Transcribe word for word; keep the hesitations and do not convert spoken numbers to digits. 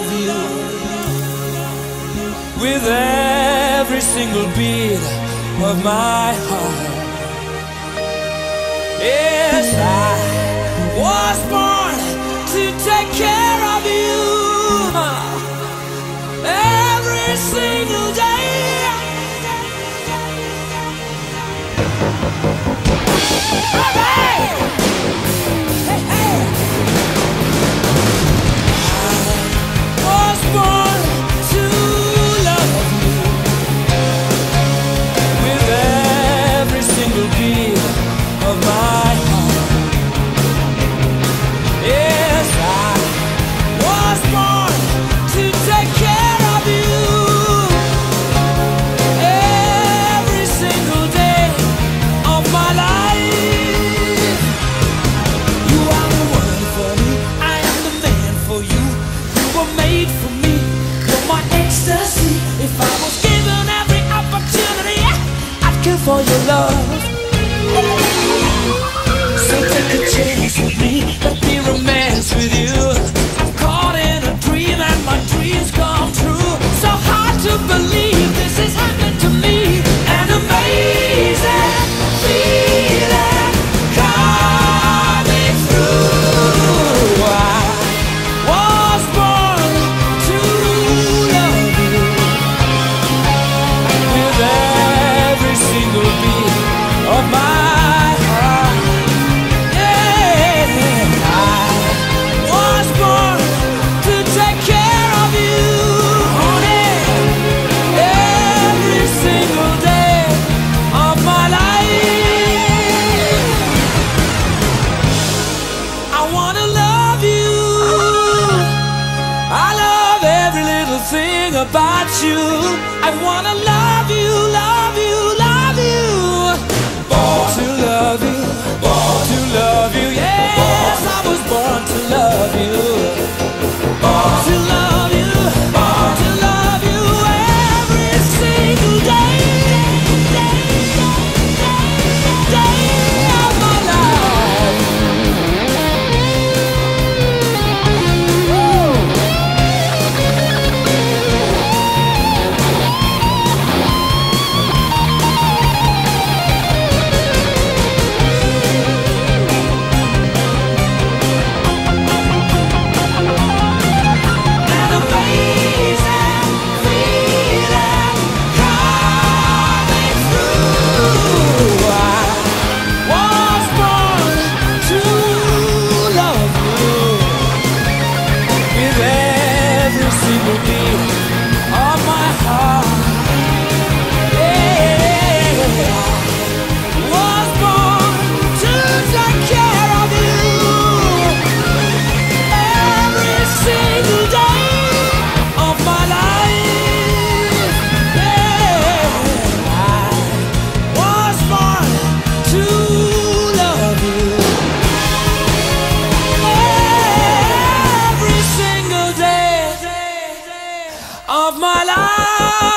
love you with every single beat of my heart. Yes, I was born to take care of you every single day. Hey, hey, hey. I was born to love you with every single beat of my heart. Yes, I was born to take care of you every single day of my life. You are the one for me, I am the man for you. You were made for me, you're my ecstasy. If I was given every opportunity, I'd kill for your love. So take a chance with me, let me romance with you. I'm caught in a dream and my dreams come true. So hard to believe this is happening to me. An amazing feeling coming through. I was born to love you with every single beat of my about you. I wanna love you, love you, love you. Born to love you, born to love you. Yes, I was born to love you. Born to love you, born to love you every single day, day, day, day of my life. Woo! Of my life.